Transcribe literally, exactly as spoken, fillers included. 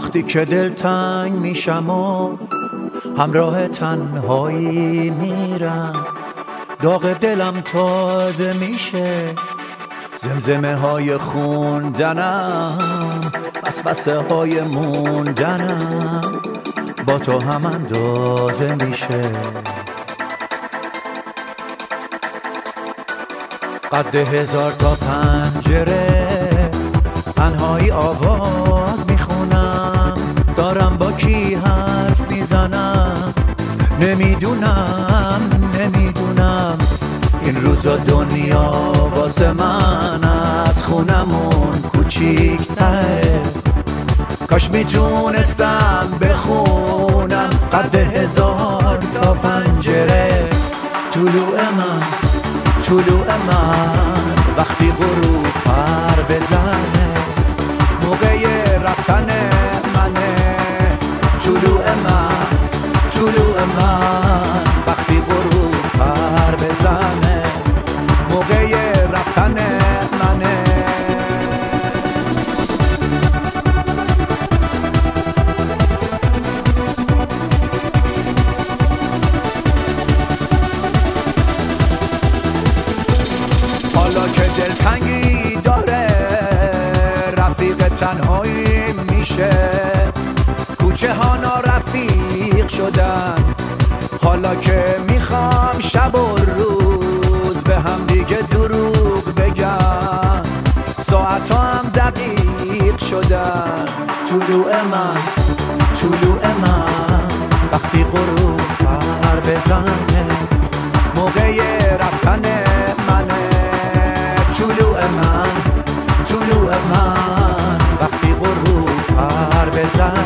وقتی که دلتنگ میشم و همراه تنهایی میرم، داغ دلم تازه میشه، زمزمه های خوندنم، وسوسه های موندنم با تو هم اندازه میشه. قد هزار تا پنجره تنهایی آواز میخونم، دارم با کی حرف میزنم، نمیدونم نمیدونم این روزا دنیا واسه من از خونمون کوچیک‌تره. کاش میتونستم بخونم قد هزار تا پنجره. طلوع من طلوع من وقتی غروب پر بزنه، موقع رفتن منه. طلوع من طلوع من وقتی غروب پر بزنه، موقع رفتن منه. حالا که دلتنگی داره رفیق تنهایی میشه، کوچه ها نارفیق شدن. حالا که میخوام شب و روز به هم دیگه دروغ بگم، ساعت هم دقیق شدن. طلوع من طلوع من وقتی غروب پر بزنه، موقع رفتن منه. طلوع من طلوع من وقتی غروب پر بزنه،